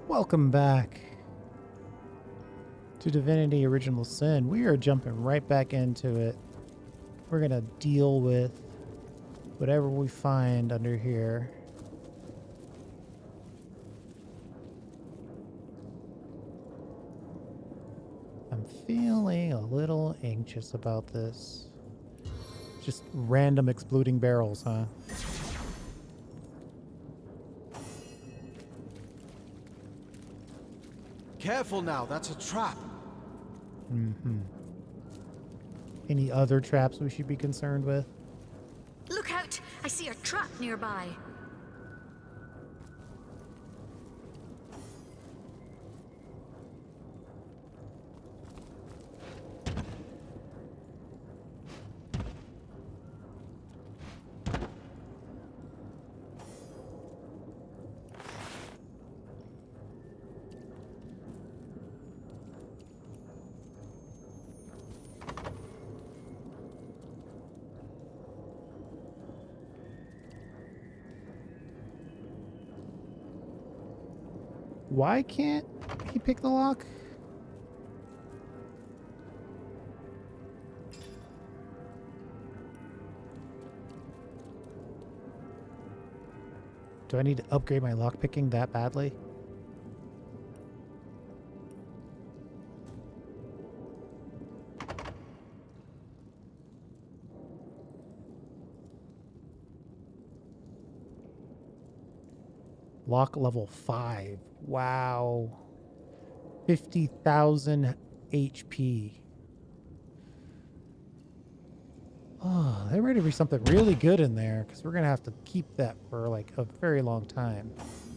Welcome back to Divinity Original Sin. We are jumping right back into it. We're going to deal with whatever we find under here. I'm feeling a little anxious about this. Just random exploding barrels, huh? Careful now, that's a trap. Mm-hmm. Any other traps we should be concerned with? Look out! I see a trap nearby. Why can't he pick the lock? Do I need to upgrade my lock picking that badly? Lock level 5. Wow. 50,000 HP. Oh, there better be something really good in there, because we're going to have to keep that for like a very long time.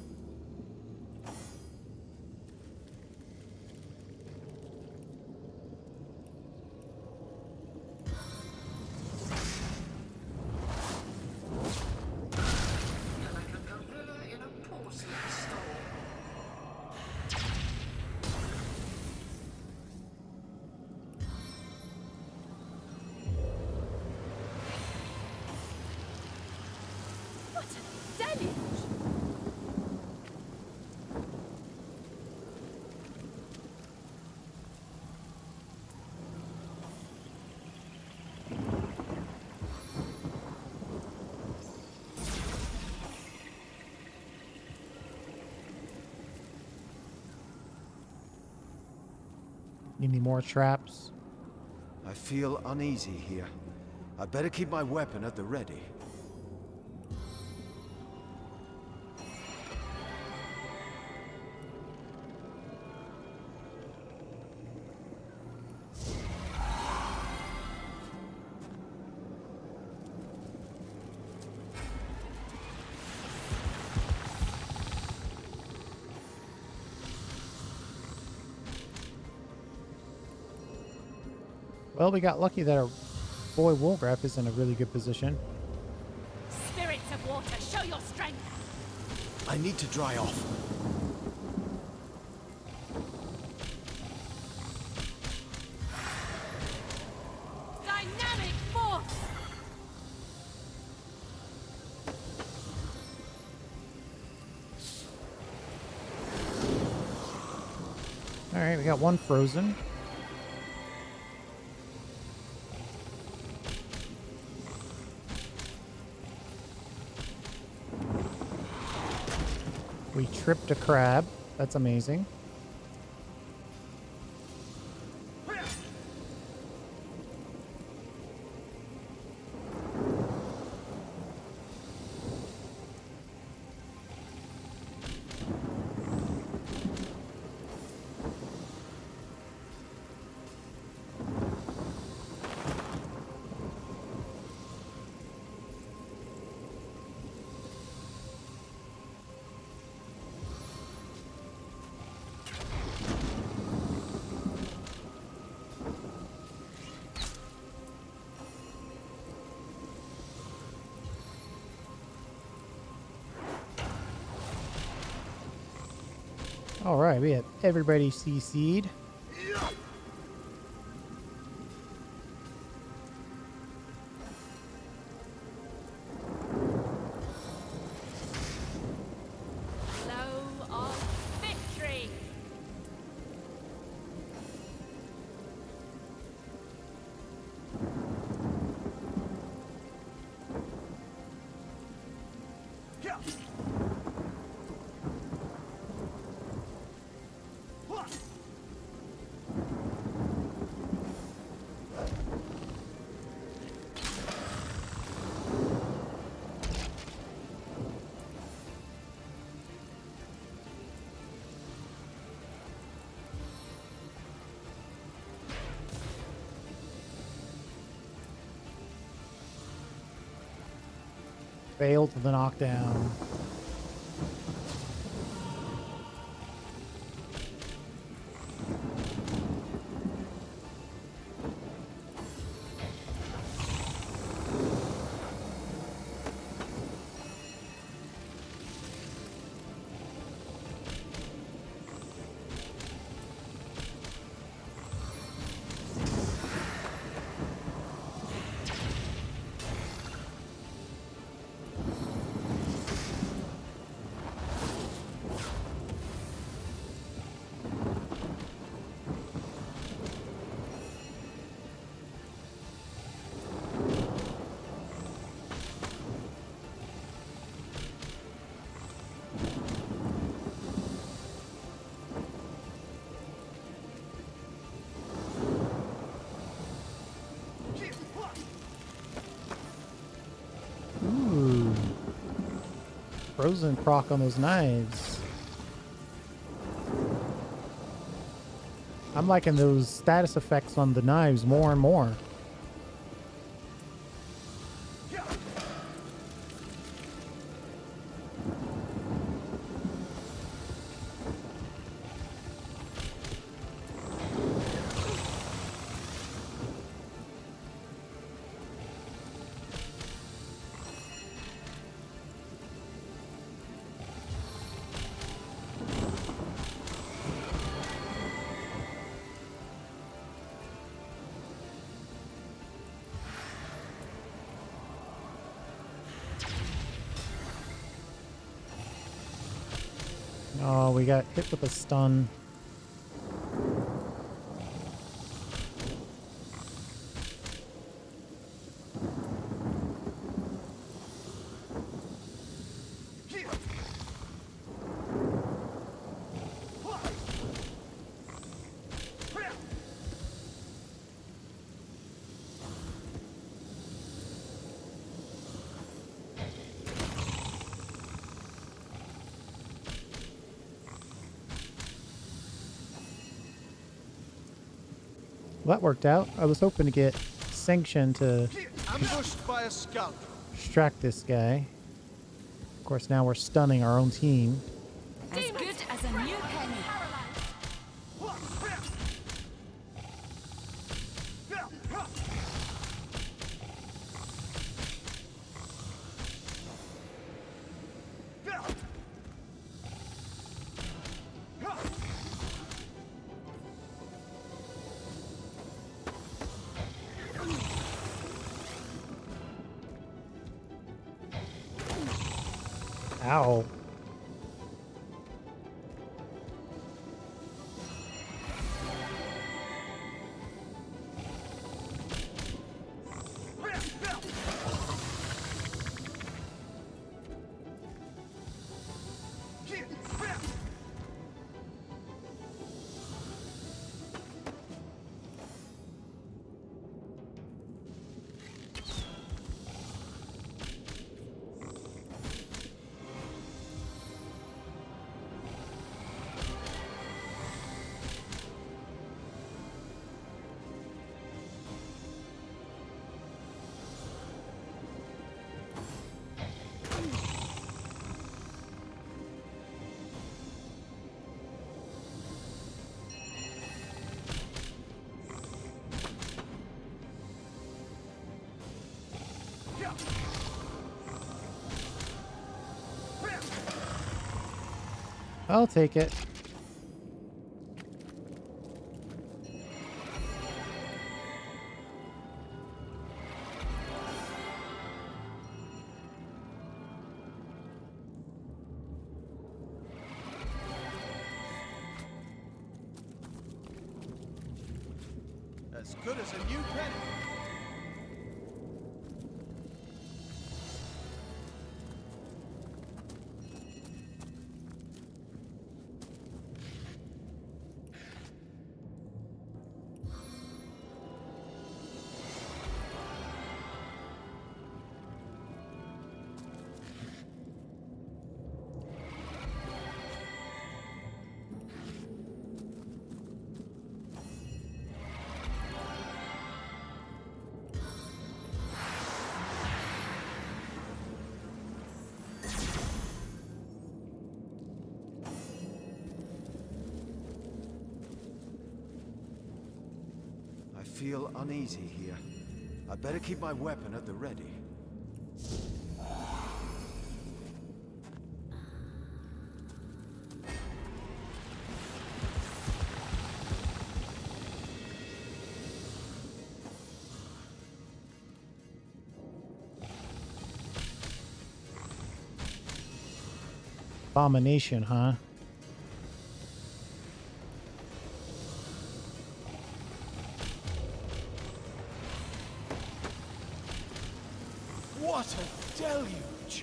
Need any more traps? I feel uneasy here. I'd better keep my weapon at the ready. Well, we got lucky that our boy Wolgraff is in a really good position. Spirits of water, show your strength! I need to dry off. Dynamic force! Alright, we got one frozen. We tripped a crab. That's amazing. All right, we have everybody CC'd. Flow of victory! Failed to the knockdown. Ooh. Frozen proc on those knives. I'm liking those status effects on the knives more and more. Oh, we got hit with a stun. Well, that worked out. I was hoping to get Sanction to Ambushed by a scout. distract this guy. Of course, now we're stunning our own team. As good as a new penny. Ow. I'll take it. As good as a new penny. feel uneasy here. I'd better keep my weapon at the ready. Abomination, huh? What a deluge!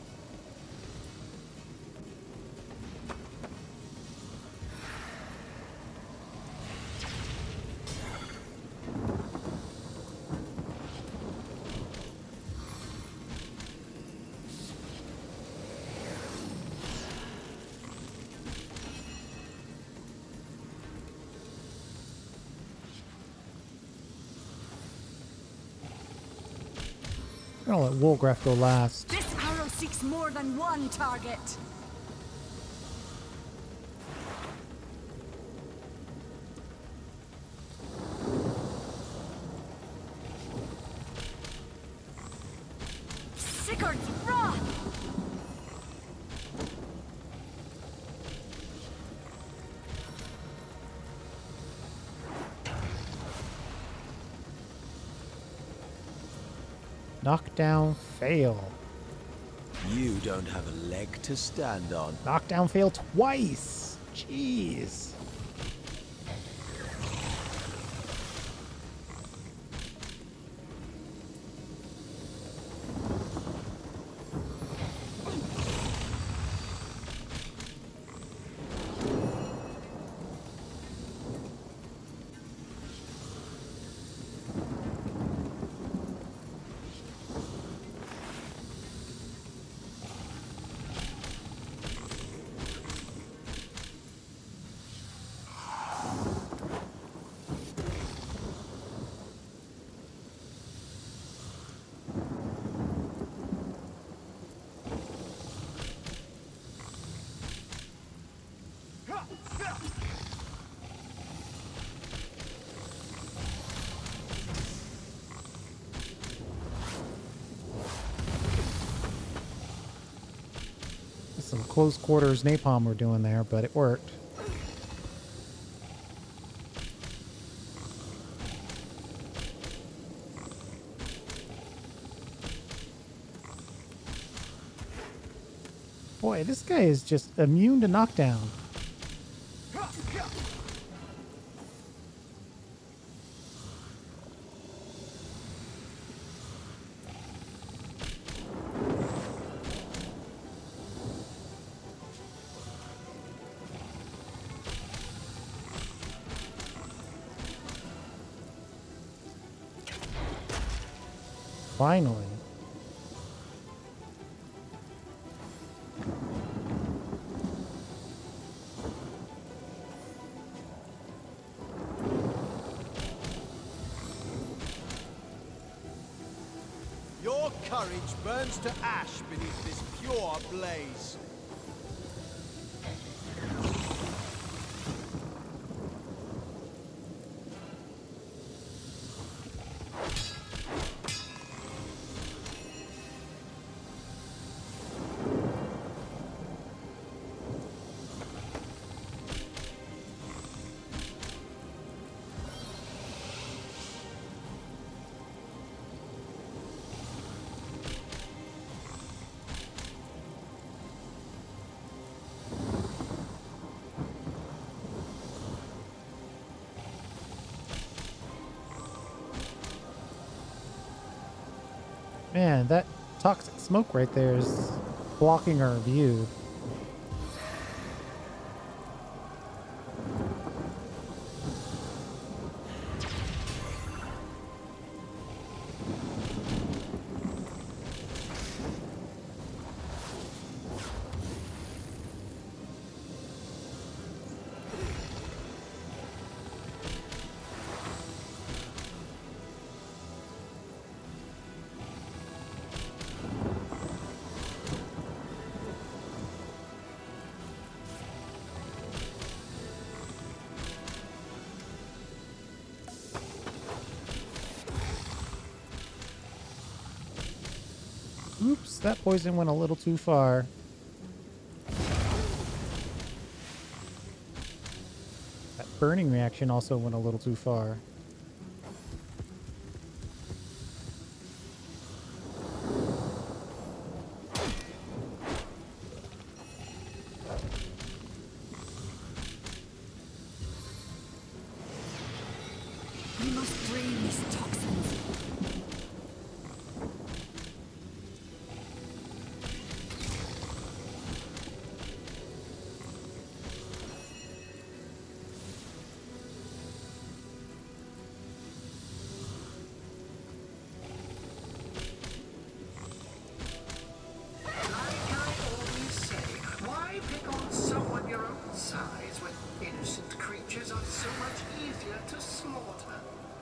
I'm gonna let Wolgraff go last. This arrow seeks more than one target. Sigurd's wrath! Knockdown fail. You don't have a leg to stand on. Knockdown fail twice. Jeez. Some close quarters napalm we're doing there, but it worked. Boy, this guy is just immune to knockdown. Finally. Your courage burns to ash beneath this pure blaze. Man, that toxic smoke right there is blocking our view. that poison went a little too far. That burning reaction also went a little too far. We must drain these toxins. Why pick on someone your own size when innocent creatures are so much easier to slaughter?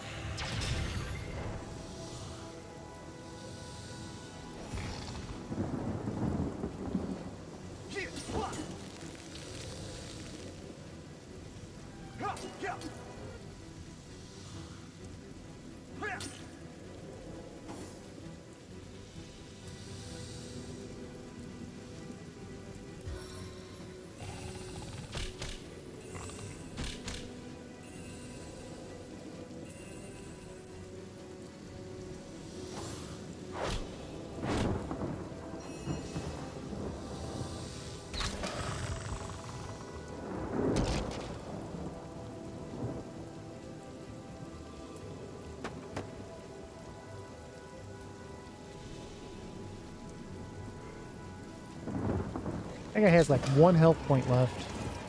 That guy has like 1 health point left.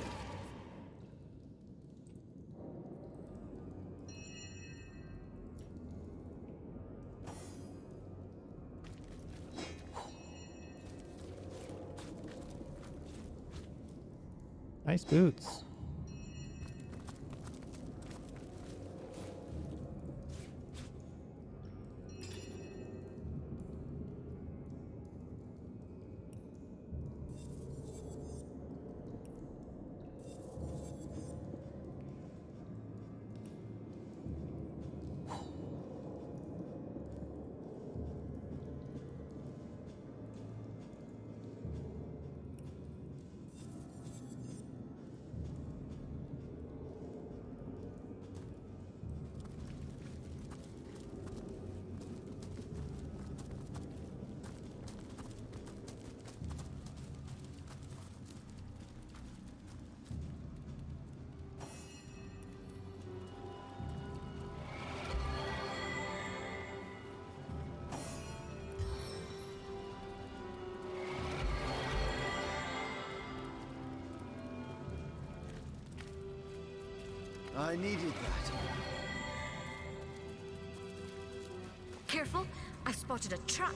Nice boots. I needed that. Careful, I've spotted a trap.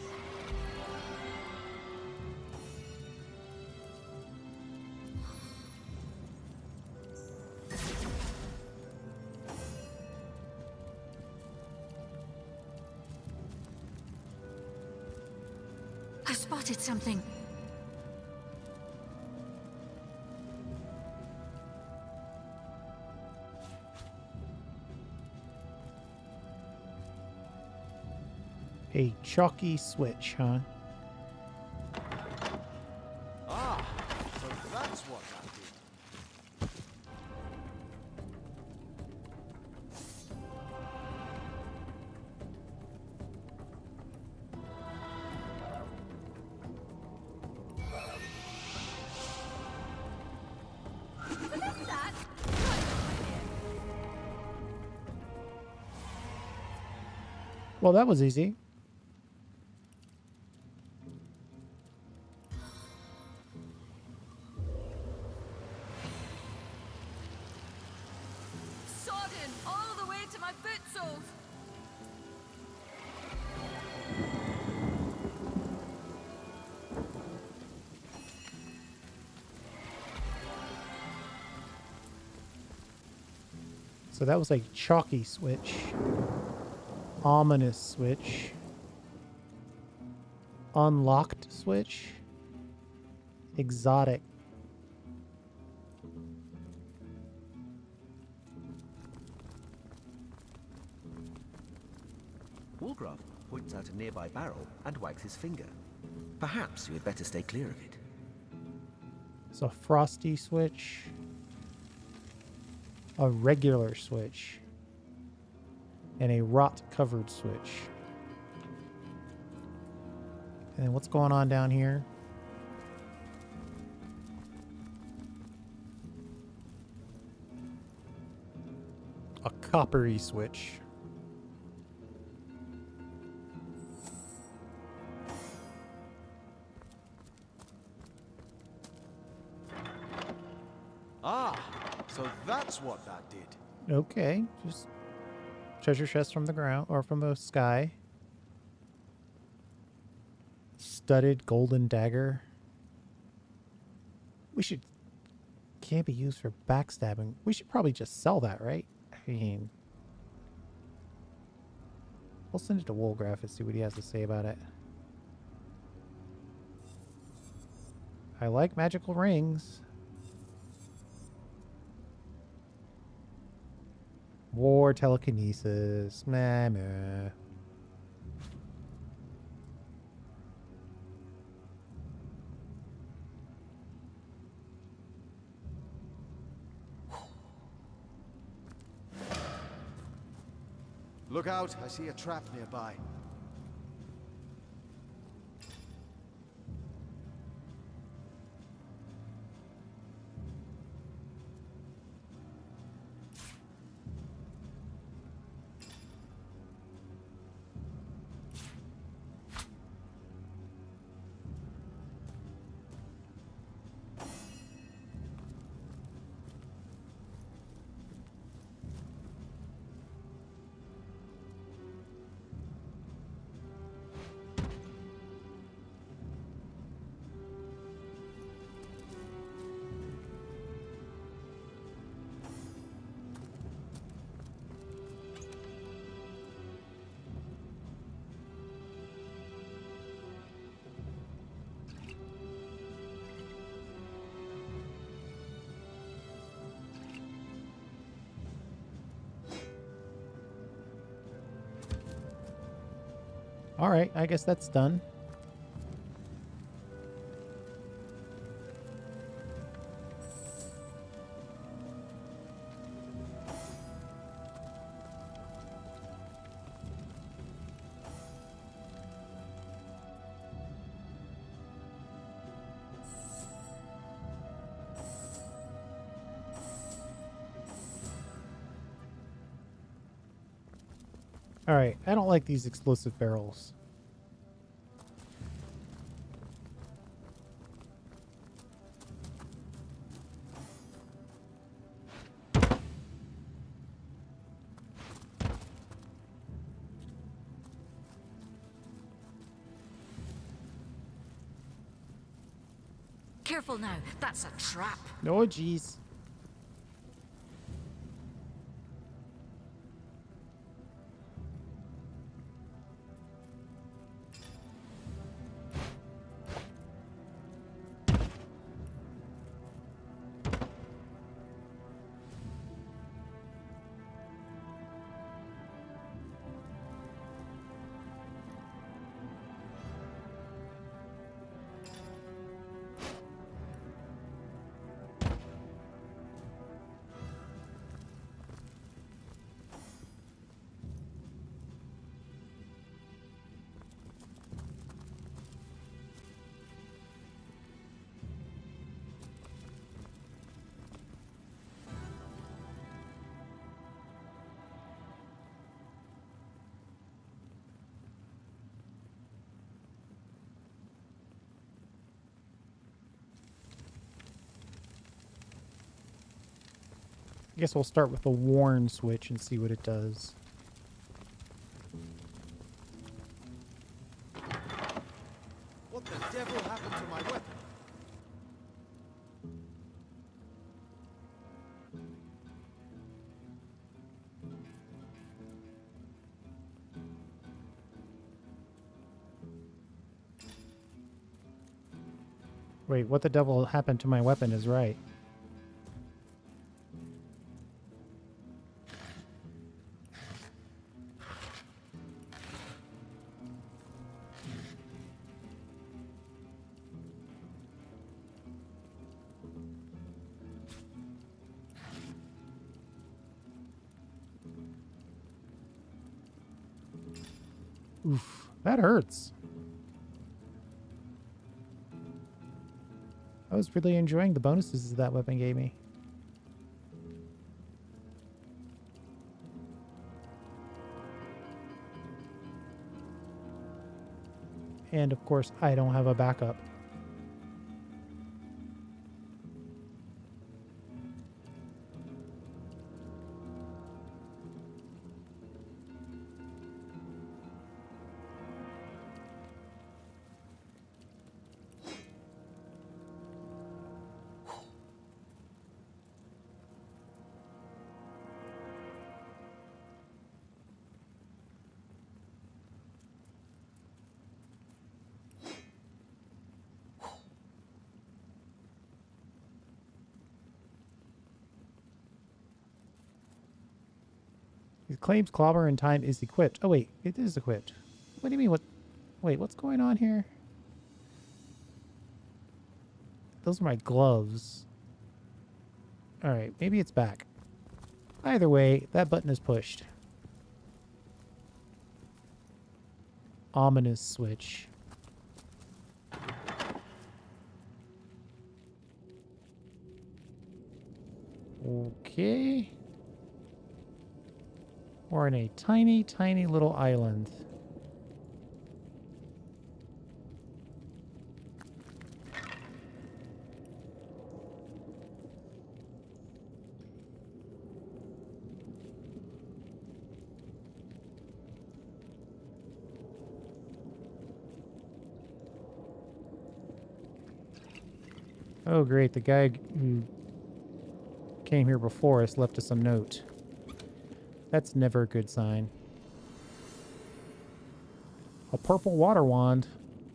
I've spotted something. A chalky switch, huh? Ah, so that's what I did. Well, that was easy. Sodden all the way to my boot soles. So that was a chalky switch. Ominous switch. Unlocked switch. Exotic. Wolgraff points out a nearby barrel and wags his finger. Perhaps you had better stay clear of it. It's a frosty switch. A regular switch. And a rot-covered switch. And then what's going on down here? A coppery switch. Ah, so that's what that did. Okay, just treasure chest from the ground or from the sky. Studded golden dagger. We should... Can't be used for backstabbing. We should probably just sell that, right? I mean... We'll send it to Wolgraf and see what he has to say about it. I like magical rings. War telekinesis. Meh, meh. Look out, I see a trap nearby. Alright, I guess that's done. Alright, I don't like these explosive barrels. Careful now, that's a trap. Oh, jeez. I guess we'll start with the Warn switch and see what it does. What the devil happened to my weapon? Wait, what the devil happened to my weapon is right. Oof, that hurts. I was really enjoying the bonuses that weapon gave me. And of course, I don't have a backup. It claims Clobber in Time is equipped. Oh wait, it is equipped. What do you mean? What? Wait, what's going on here? Those are my gloves. Alright, maybe it's back. Either way, that button is pushed. Ominous switch. Okay. We're in a tiny, tiny little island. Oh, great. The guy who came here before us left us a note. That's never a good sign. A purple water wand.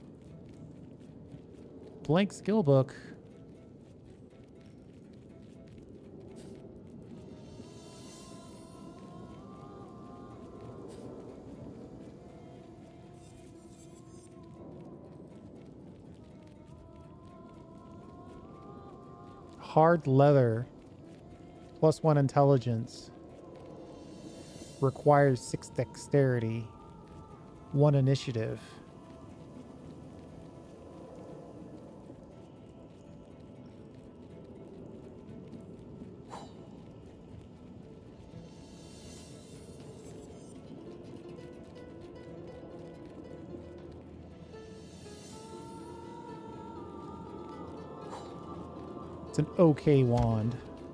Blank skill book. Hard leather. +1 intelligence. Requires 6 dexterity. 1 initiative. It's an okay wand.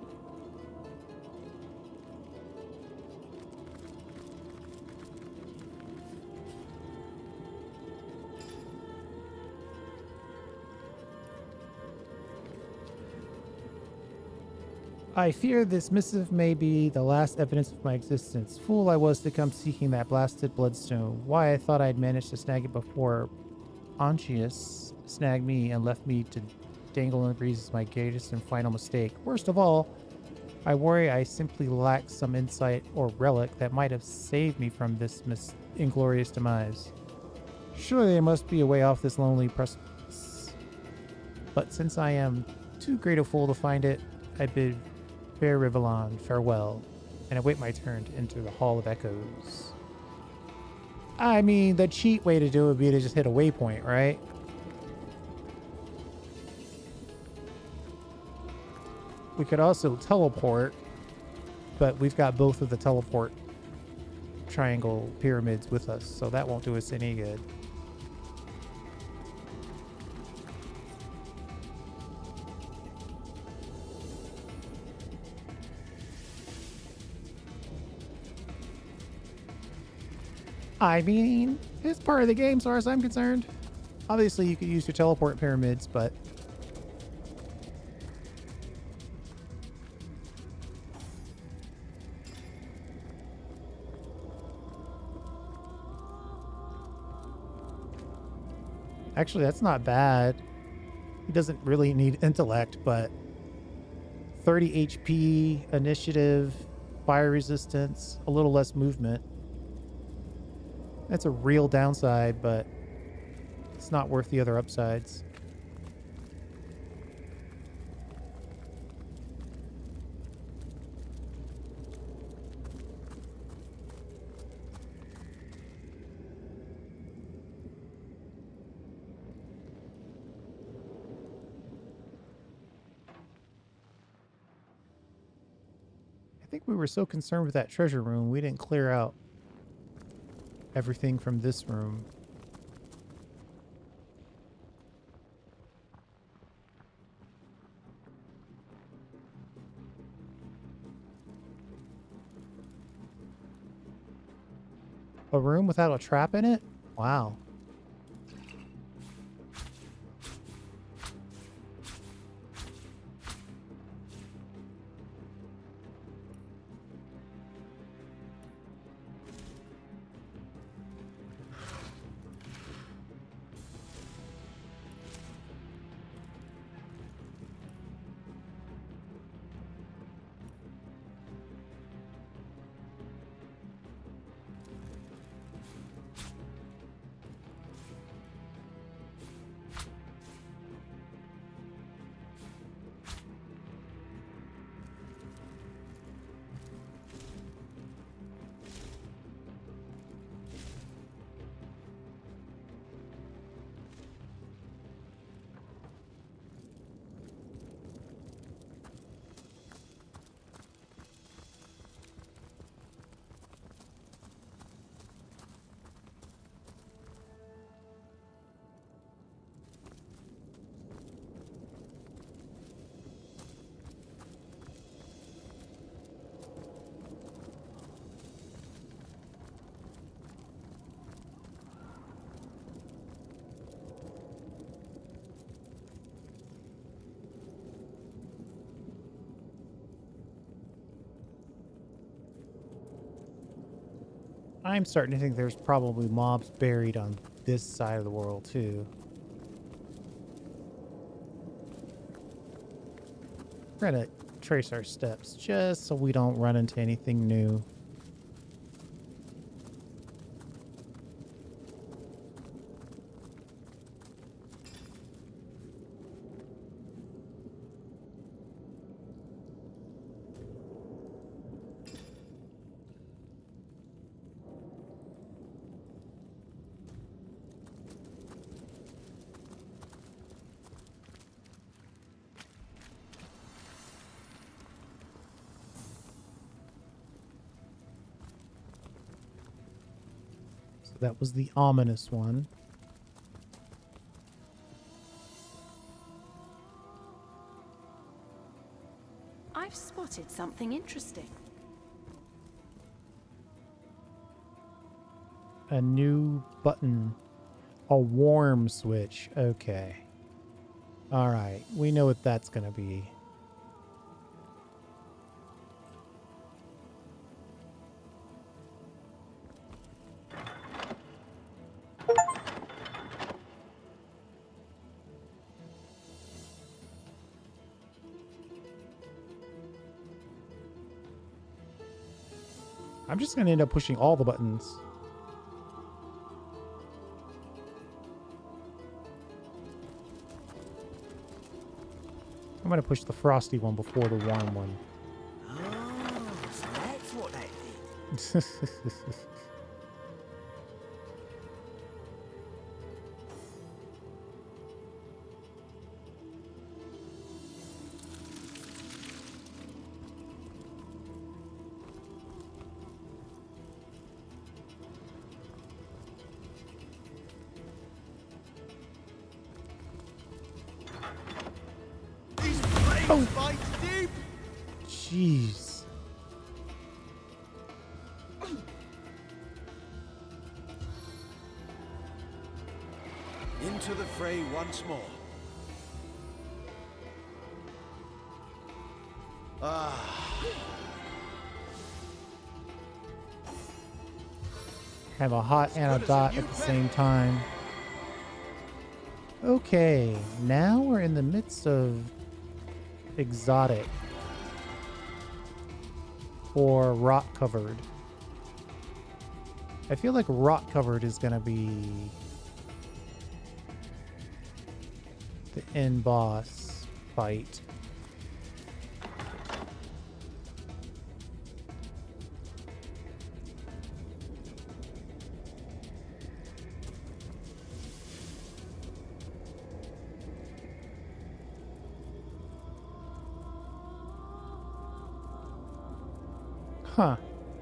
I fear this missive may be the last evidence of my existence. Fool I was to come seeking that blasted bloodstone. Why, I thought I'd managed to snag it before Onchius snagged me and left me to dangle in the breeze is my greatest and final mistake. Worst of all, I worry I simply lack some insight or relic that might have saved me from this inglorious demise. Surely there must be a way off this lonely precipice. But since I am too great a fool to find it, I bid fair Rivellon farewell, and await my turn to enter the Hall of Echoes. I mean, the cheat way to do it would be to just hit a waypoint, right? We could also teleport, but we've got both of the teleport triangle pyramids with us, so that won't do us any good. I mean, it's part of the game, as far as I'm concerned. Obviously, you could use your teleport pyramids, but... Actually, that's not bad. He doesn't really need intellect, but 30 HP, initiative, fire resistance, a little less movement. That's a real downside, but it's not worth the other upsides. I think we were so concerned with that treasure room, we didn't clear out everything from this room. A room without a trap in it? Wow. I'm starting to think there's probably mobs buried on this side of the world, too. We're gonna trace our steps just so we don't run into anything new. That was the ominous one. I've spotted something interesting. A new button. A warm switch. Okay. Alright. We know what that's gonna be. I'm just going to end up pushing all the buttons. I'm going to push the frosty one before the warm one. Oh, so that's what that did. Jeez. Into the fray once more. Have a hot and a dot at the same time. Okay, now we're in the midst of exotic or rock covered. I feel like rock covered is gonna be the end boss fight. Huh.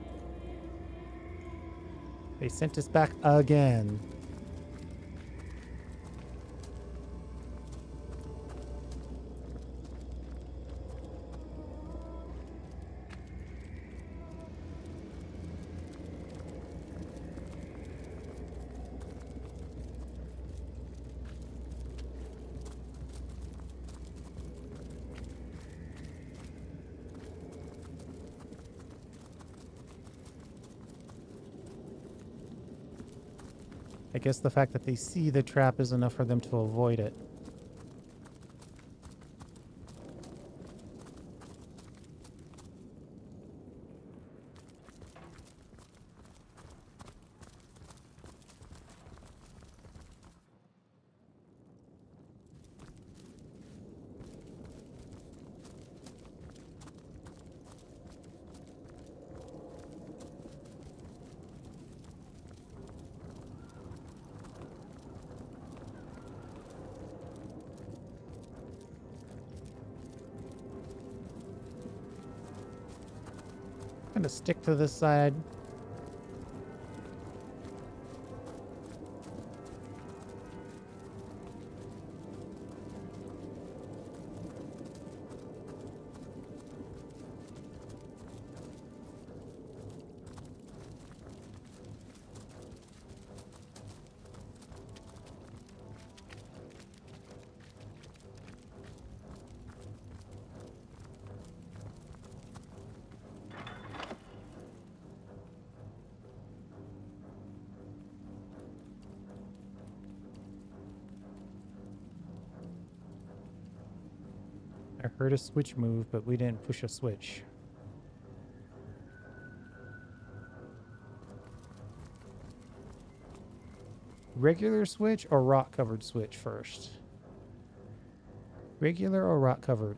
They sent us back again. I guess the fact that they see the trap is enough for them to avoid it. Gonna stick to this side. I heard a switch move, but we didn't push a switch. Regular switch or rock covered switch first? Regular or rock covered?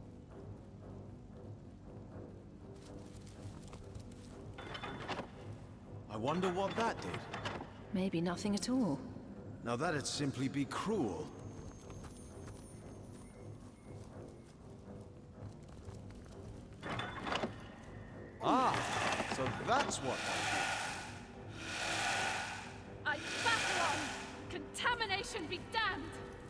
I wonder what that did. Maybe nothing at all. Now that'd simply be cruel. Ah, so that's what I battle on! Contamination be damned!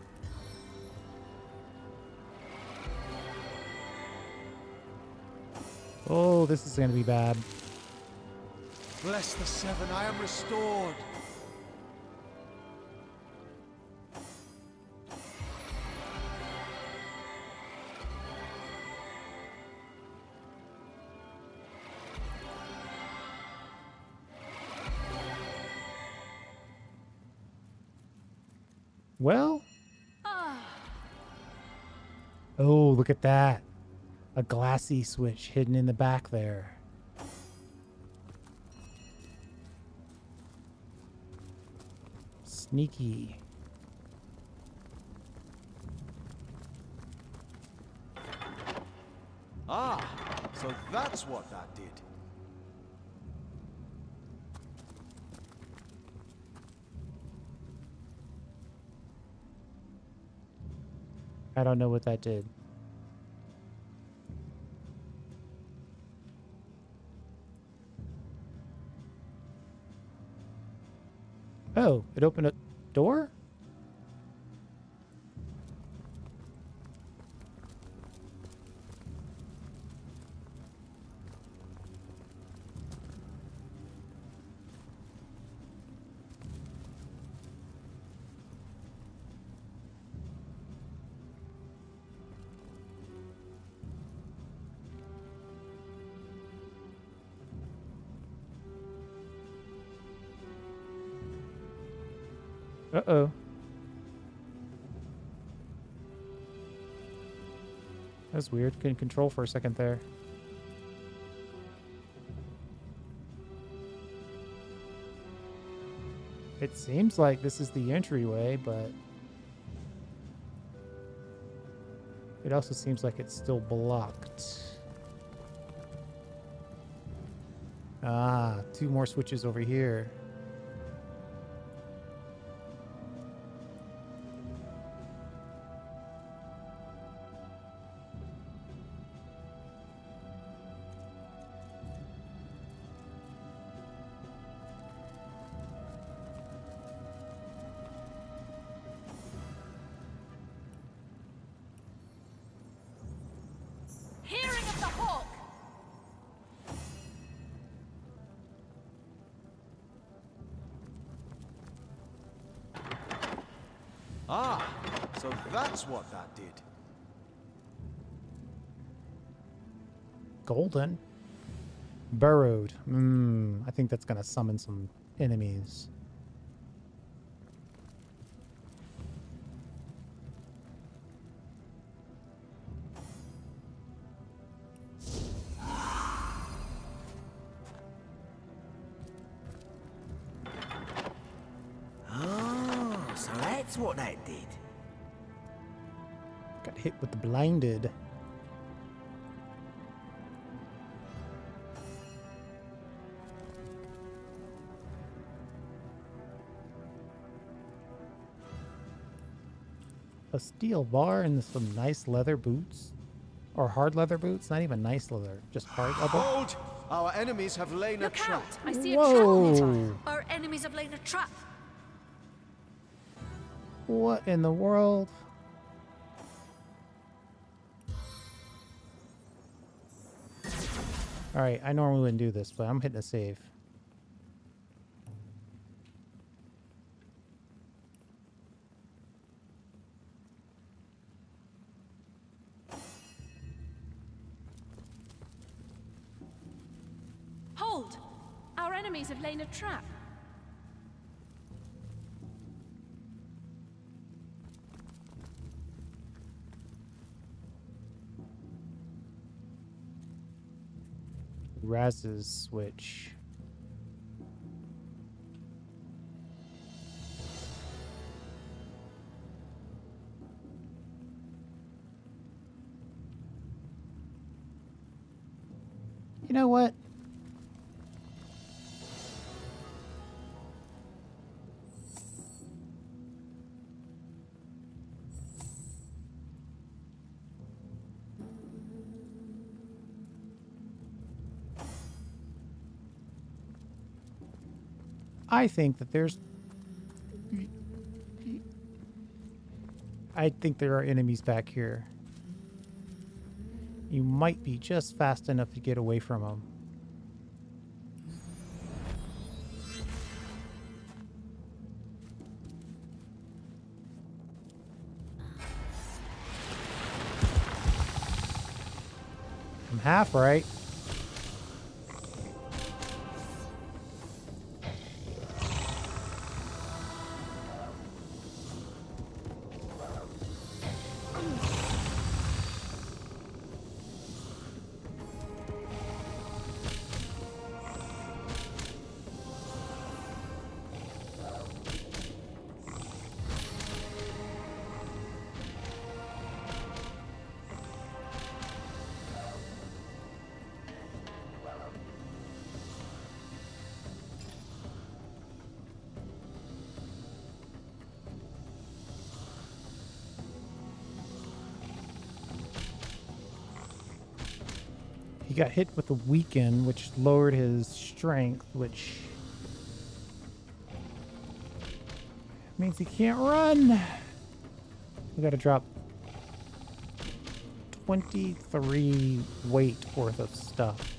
Oh, this is gonna be bad. Bless the Seven, I am restored. Well. Oh, look at that. A glassy switch hidden in the back there. Sneaky. Ah, so that's what that did. I don't know what that did. Oh, it opened a door? Uh-oh. That's weird. Couldn't control for a second there. It seems like this is the entryway, but it also seems like it's still blocked. Ah, 2 more switches over here. Ah, so that's what that did. Golden? Burrowed. I think that's gonna summon some enemies. Oh, so that's what that did. Got hit with the blinded. A steel bar and some nice leather boots. Or hard leather boots? Not even nice leather, just hard leather. Hold! Our enemies have laid a Look trap. out! I see a Whoa! trap. Our enemies have laid a trap. What in the world? Alright, I normally wouldn't do this, but I'm hitting a save. Hold! Our enemies have laid a trap. Raz's switch. You know what? I think that I think there are enemies back here. You might be just fast enough to get away from them. I'm half right. He got hit with a weaken, which lowered his strength, which means he can't run. We gotta drop 23 weight worth of stuff.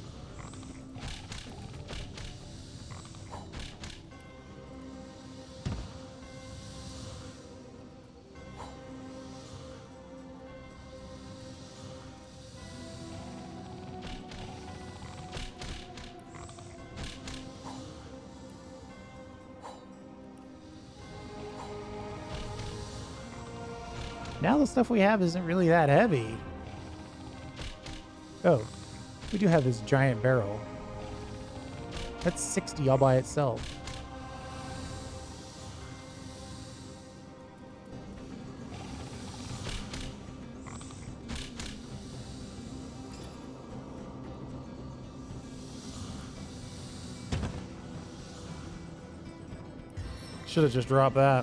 Now the stuff we have isn't really that heavy. Oh, we do have this giant barrel. That's 60 all by itself. Should have just dropped that.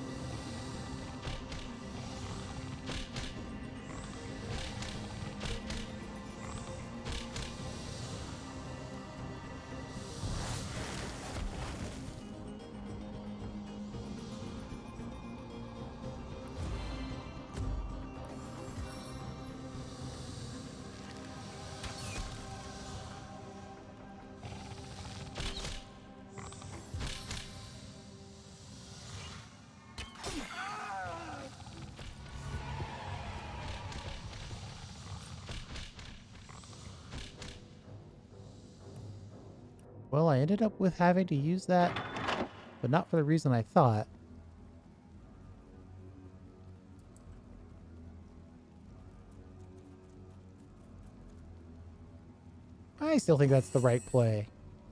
Well, I ended up with having to use that, but not for the reason I thought. I still think that's the right play.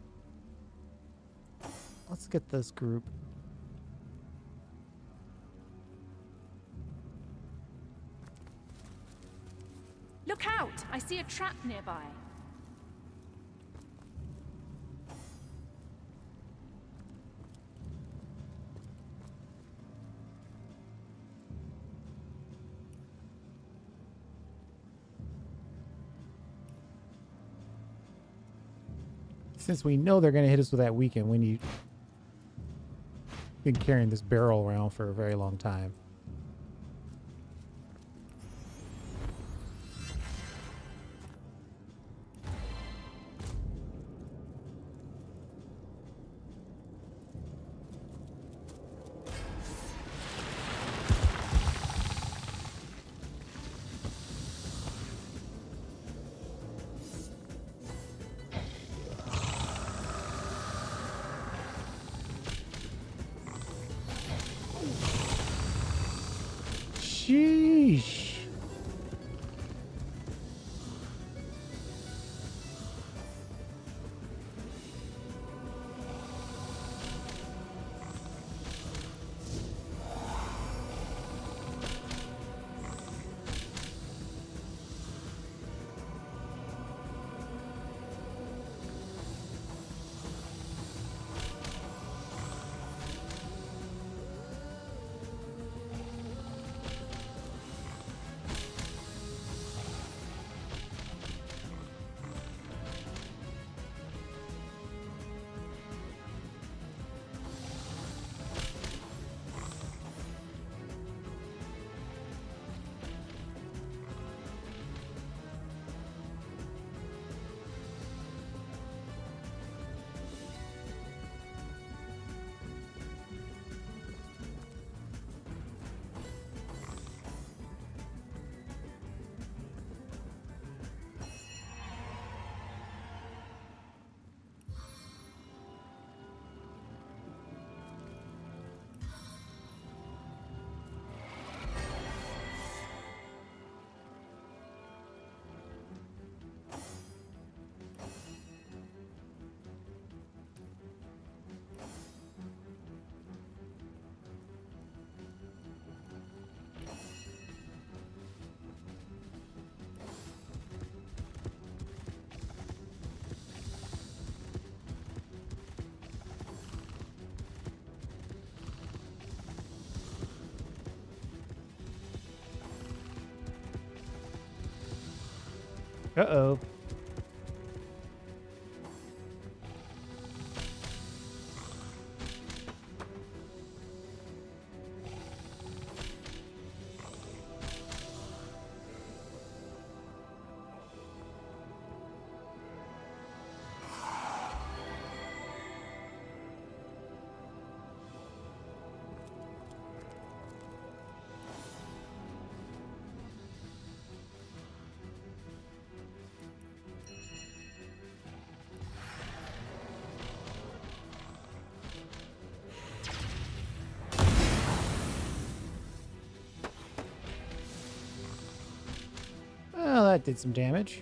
Let's get this group. Look out! I see a trap nearby. Since we know they're going to hit us with that weekend, when you've been carrying this barrel around for a very long time. Sheesh. Uh-oh. Well, that did some damage.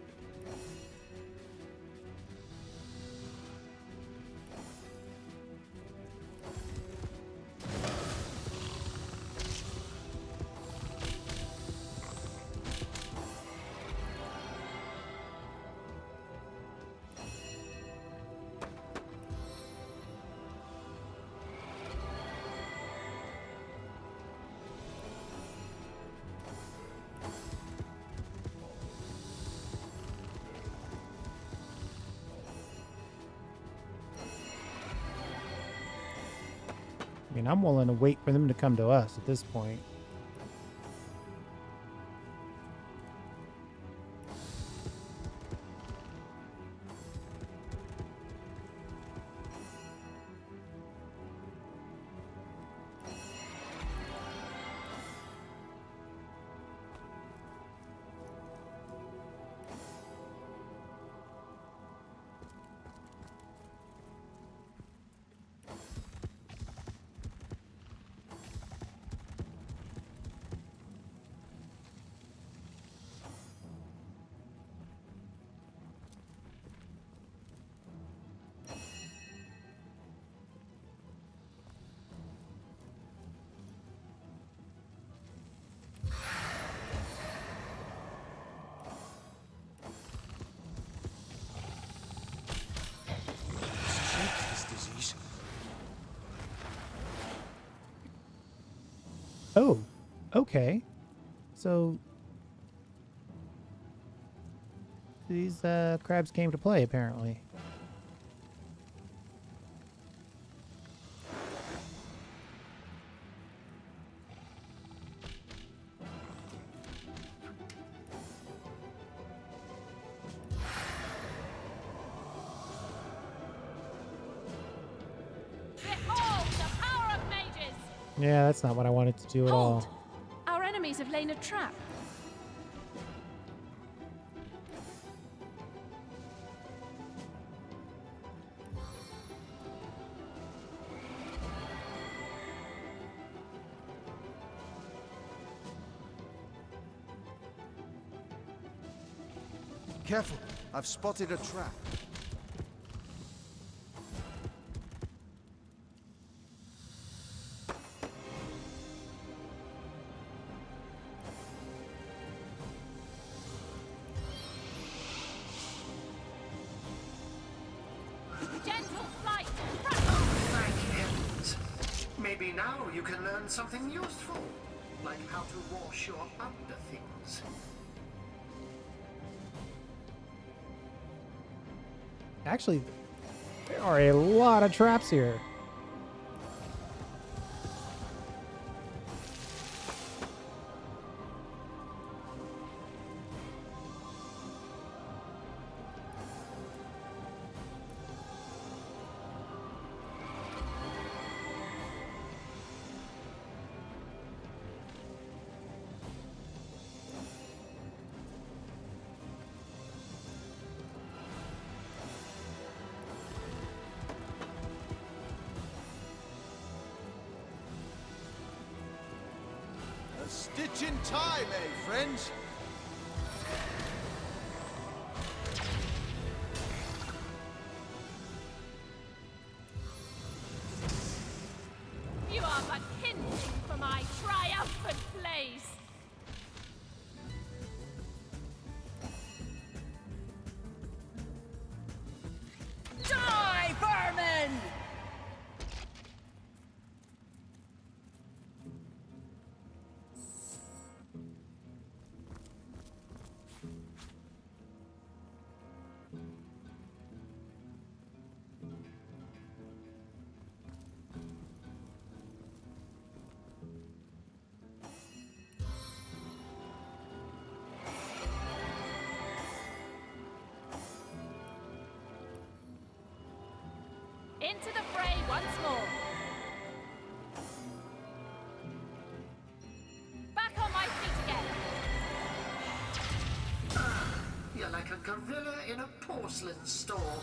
I mean, I'm willing to wait for them to come to us at this point. Oh, okay. So these crabs came to play, apparently. Behold the power of mages! Yeah, that's not what I wanted to do at Hold! all. Our enemies have laid a trap. Careful, I've spotted a trap. Gentle flight! Thank heavens. Maybe now you can learn something useful, like how to wash your underthings. Actually, there are a lot of traps here. A stitch in time, eh, friends? You are but kindling for my triumphant blaze! Die, vermin! Into the fray once more. Back on my feet again. You're like a gorilla in a porcelain store.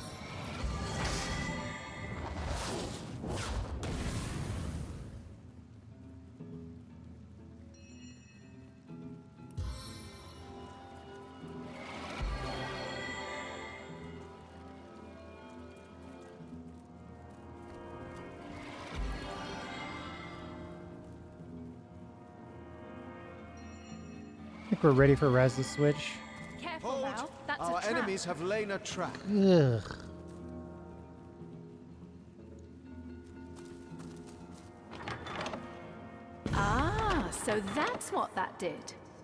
I think we're ready for Raz to switch. Careful Hold! now. That's Our a trap. enemies have laid a trap. Ugh. Ah, so that's what that did.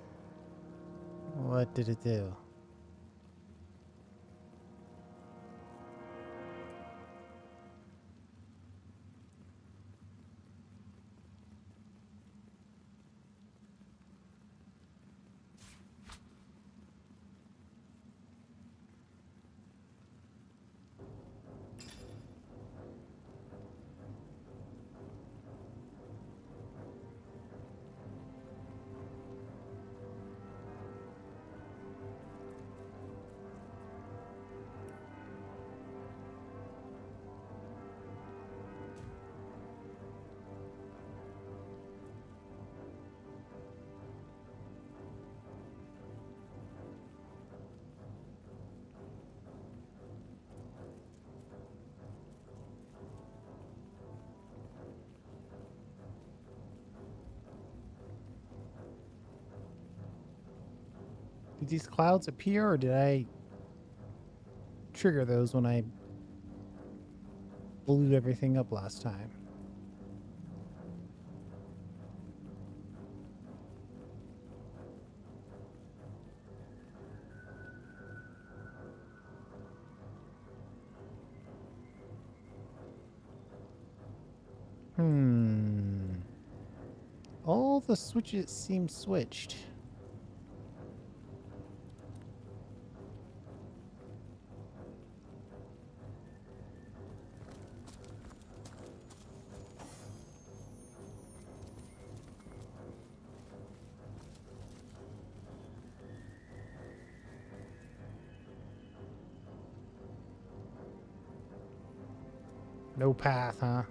What did it do? Did these clouds appear, or did I trigger those when I blew everything up last time? All the switches seem switched. No path, huh?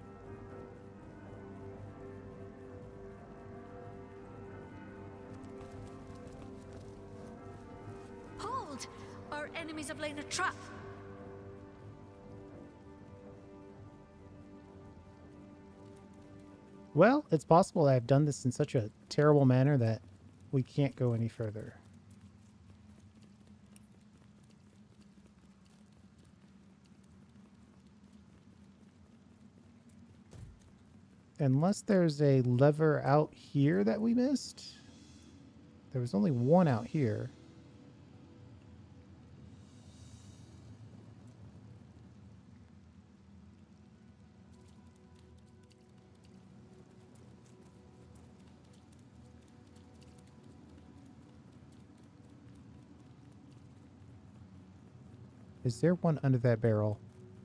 Hold! Our enemies have laid a trap. Well, it's possible I've done this in such a terrible manner that we can't go any further. Unless there's a lever out here that we missed. There was only one out here. Is there one under that barrel?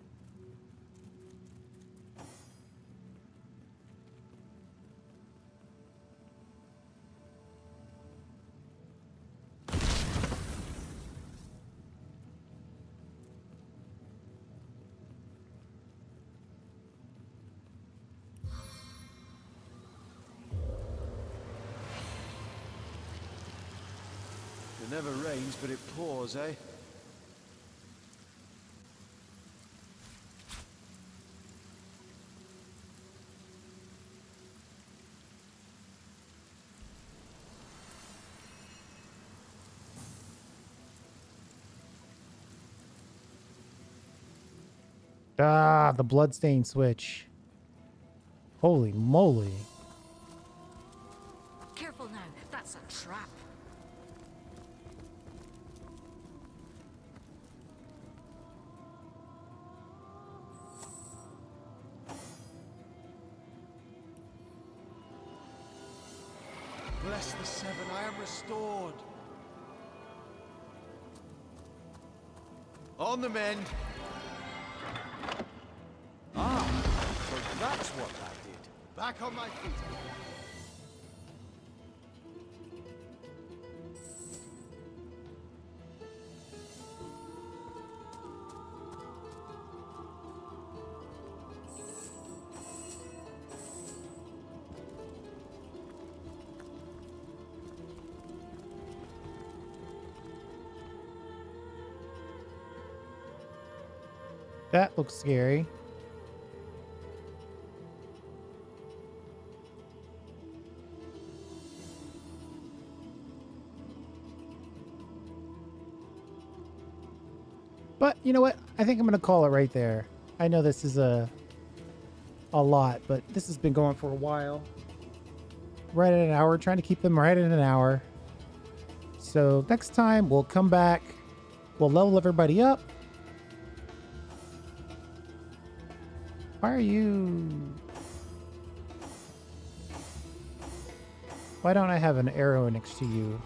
It never rains, but it pours, eh? Ah, the bloodstained switch. Holy moly. Careful now, that's a trap. Bless the Seven, I am restored. On the mend. Ah, so that's what that did. Back on my feet. That looks scary. But you know what? I think I'm going to call it right there. I know this is a lot, but this has been going for a while. Right at an hour, trying to keep them right at an hour. So next time we'll come back. We'll level everybody up. Why are you... Why don't I have an arrow next to you?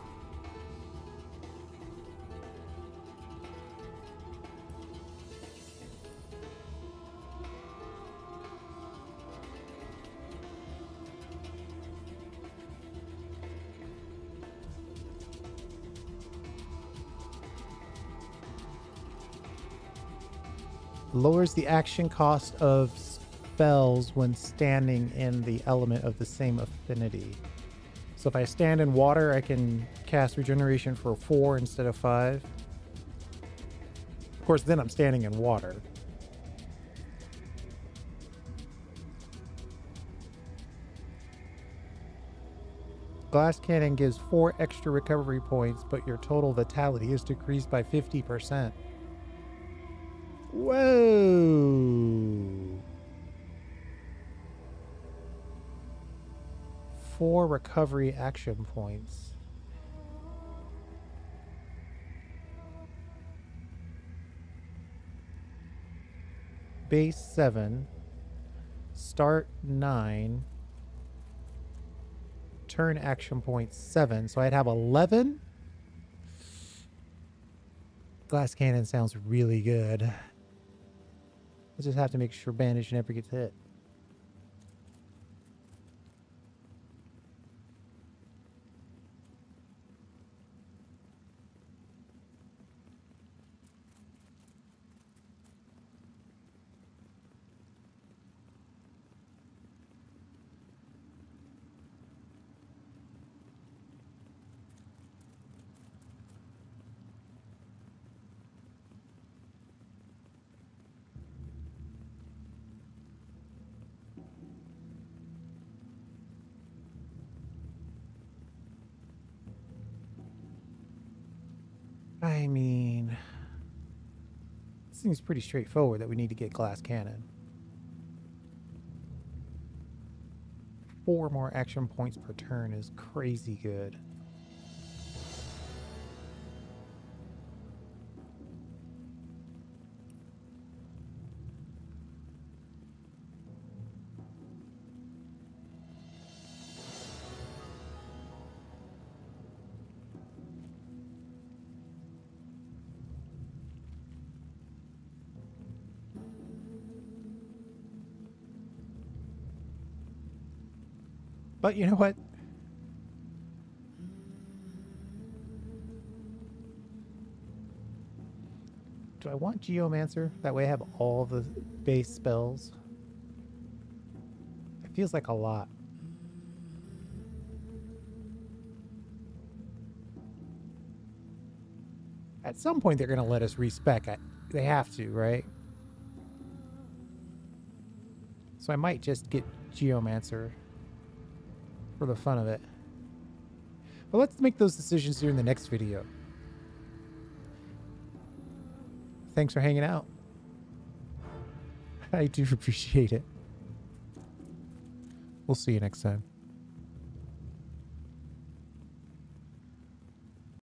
Lowers the action cost of spells when standing in the element of the same affinity. So if I stand in water, I can cast regeneration for 4 instead of 5. Of course, then I'm standing in water. Glass cannon gives 4 extra recovery points, but your total vitality is decreased by 50%. Whoa! 4 recovery action points. Base 7. Start 9. Turn action point 7. So I'd have 11. Glass cannon sounds really good. I just have to make sure bandage never gets hit. I mean, it seems pretty straightforward that we need to get glass cannon. 4 more action points per turn is crazy good. But you know what? Do I want Geomancer? That way I have all the base spells. It feels like a lot. At some point they're going to let us respec it. They have to, right? So I might just get Geomancer for the fun of it. But let's make those decisions during the next video. Thanks for hanging out. I do appreciate it. We'll see you next time.